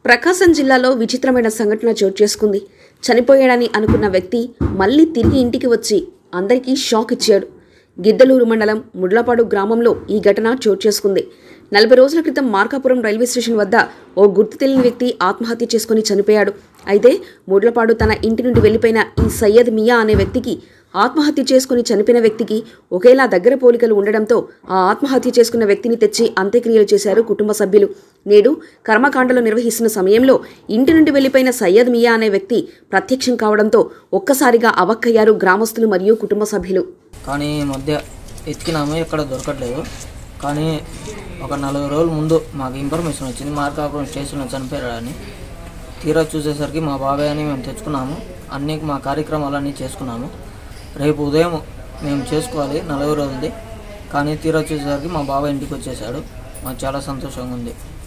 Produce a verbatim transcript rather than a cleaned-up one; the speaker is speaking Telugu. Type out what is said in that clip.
ప్రకాశం జిల్లాలో విచిత్రమైన సంఘటన చోటు చేసుకుంది. చనిపోయాడని అనుకున్న వ్యక్తి మళ్ళీ తిరిగి ఇంటికి వచ్చి అందరికీ షాక్ ఇచ్చాడు. గిద్దలూరు మండలం ముడ్లపాడు గ్రామంలో ఈ ఘటన చోటు చేసుకుంది. నలభై రోజుల క్రితం మార్కాపురం రైల్వే స్టేషన్ వద్ద ఓ గుర్తు తెలియని వ్యక్తి ఆత్మహత్య చేసుకుని చనిపోయాడు. అయితే ముడ్లపాడు తన ఇంటి నుండి వెళ్లిపోయిన ఈ సయ్యద్ మియా అనే వ్యక్తికి ఆత్మహత్య చేసుకుని చనిపోయిన వ్యక్తికి ఒకేలా దగ్గర పోలికలు ఉండడంతో ఆ ఆత్మహత్య చేసుకున్న వ్యక్తిని తెచ్చి అంత్యక్రియలు చేశారు కుటుంబ సభ్యులు. నేడు కర్మకాండలు నిర్వహిస్తున్న సమయంలో ఇంటి నుండి వెళ్లిపోయిన సయ్యద్ మియా అనే వ్యక్తి ప్రత్యక్షం కావడంతో ఒక్కసారిగా అవక్కయ్యారు గ్రామస్తులు మరియు కుటుంబ సభ్యులు. కానీ ఈ మధ్య ఎత్తికినాము, ఎక్కడ దొరకట్లేదు. కానీ ఒక నలభై రోజుల ముందు మాకు ఇన్ఫర్మేషన్ వచ్చింది మార్కాపురం స్టేషన్లో చనిపోయాడని. తీరా చూసేసరికి మా బాబాయ్ అని మేము తెచ్చుకున్నాము. అన్ని మా కార్యక్రమాలన్నీ చేసుకున్నాము. రేపు ఉదయం మేము చేసుకోవాలి నలభై రోజులది. కానీ తీరా చూసేసరికి మా బాబాయ్ ఇంటికి వచ్చేసాడు. మాకు చాలా సంతోషంగా ఉంది.